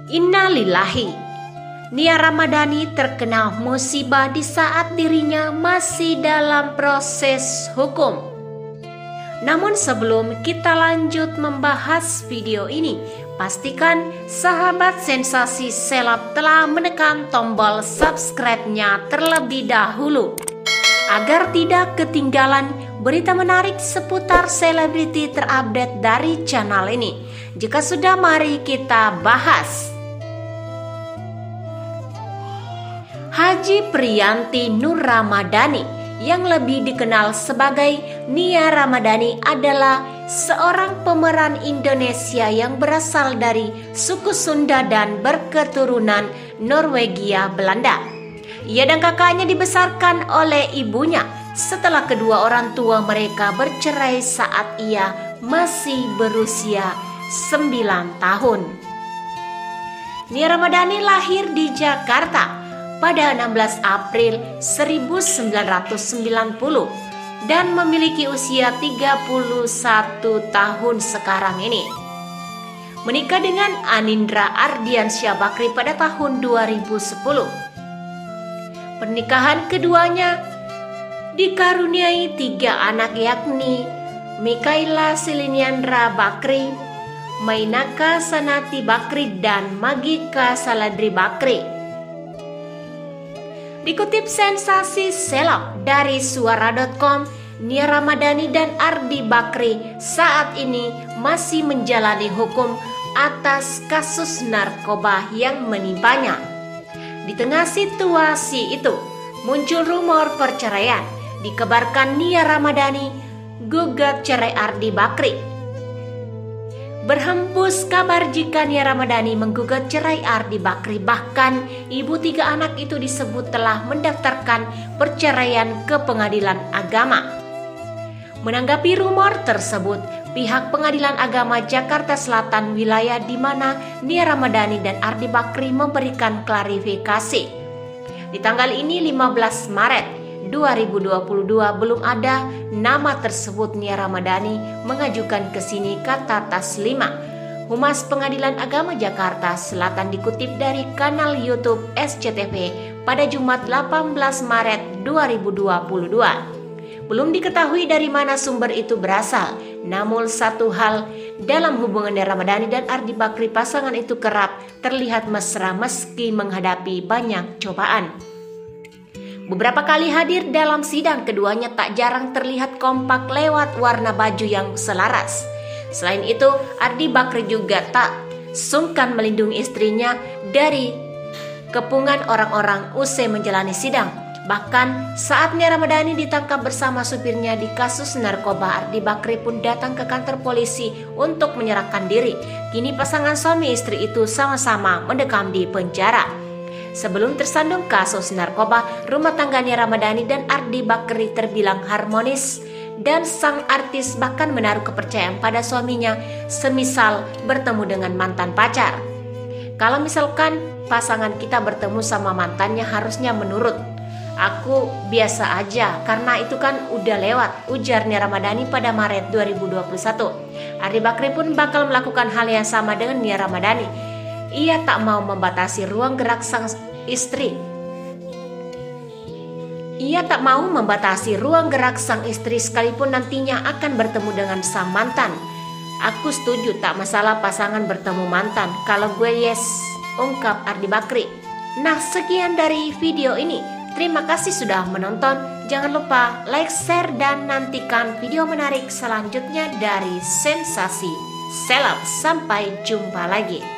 Innalillahi. Nia Ramadhani terkena musibah di saat dirinya masih dalam proses hukum. Namun sebelum kita lanjut membahas video ini, pastikan sahabat Sensasi Seleb telah menekan tombol subscribe-nya terlebih dahulu agar tidak ketinggalan berita menarik seputar selebriti terupdate dari channel ini. Jika sudah, mari kita bahas. Haji Priyanti Nur Ramadhani yang lebih dikenal sebagai Nia Ramadhani adalah seorang pemeran Indonesia yang berasal dari suku Sunda dan berketurunan Norwegia Belanda. Ia dan kakaknya dibesarkan oleh ibunya setelah kedua orang tua mereka bercerai saat ia masih berusia 9 tahun. Nia Ramadhani lahir di Jakarta pada 16 April 1990 dan memiliki usia 31 tahun sekarang ini. Menikah dengan Anindra Ardiansyah Bakri pada tahun 2010. Pernikahan keduanya dikaruniai 3 anak, yakni Mikaela Siliniandra Bakri, Mainaka Sanati Bakri, dan Magika Saladri Bakri. Dikutip Sensasi Seleb dari suara.com, Nia Ramadhani dan Ardi Bakri saat ini masih menjalani hukum atas kasus narkoba yang menimpanya. Di tengah situasi itu, muncul rumor perceraian. Dikabarkan Nia Ramadhani gugat cerai Ardi Bakri. Berhembus kabar jika Nia Ramadhani menggugat cerai Ardi Bakri. Bahkan ibu 3 anak itu disebut telah mendaftarkan perceraian ke Pengadilan Agama. Menanggapi rumor tersebut, pihak Pengadilan Agama Jakarta Selatan, wilayah di mana Nia Ramadhani dan Ardi Bakri, memberikan klarifikasi. Di tanggal ini 15 Maret 2022 belum ada nama tersebut Nia Ramadhani mengajukan ke sini, kata Taslima, Humas Pengadilan Agama Jakarta Selatan, dikutip dari kanal YouTube SCTV pada Jumat 18 Maret 2022. Belum diketahui dari mana sumber itu berasal. Namun satu hal, dalam hubungan Nia Ramadhani dan Ardi Bakri, pasangan itu kerap terlihat mesra meski menghadapi banyak cobaan. Beberapa kali hadir dalam sidang, keduanya tak jarang terlihat kompak lewat warna baju yang selaras. Selain itu, Ardi Bakri juga tak sungkan melindungi istrinya dari kepungan orang-orang usai menjalani sidang. Bahkan saat Nia Ramadhani ditangkap bersama supirnya di kasus narkoba, Ardi Bakri pun datang ke kantor polisi untuk menyerahkan diri. Kini pasangan suami istri itu sama-sama mendekam di penjara. Sebelum tersandung kasus narkoba, rumah tangga Nia Ramadhani dan Ardi Bakri terbilang harmonis dan sang artis bahkan menaruh kepercayaan pada suaminya, semisal bertemu dengan mantan pacar. Kalau misalkan pasangan kita bertemu sama mantannya, harusnya menurut. Aku biasa aja karena itu kan udah lewat, ujar Nia Ramadhani pada Maret 2021. Ardi Bakri pun bakal melakukan hal yang sama dengan Nia Ramadhani. Ia tak mau membatasi ruang gerak sang istri. Sekalipun nantinya akan bertemu dengan sang mantan. Aku setuju, tak masalah pasangan bertemu mantan. Kalau gue yes, ungkap Ardi Bakri. Nah, sekian dari video ini. Terima kasih sudah menonton. Jangan lupa like, share, dan nantikan video menarik selanjutnya dari Sensasi Seleb. Sampai jumpa lagi.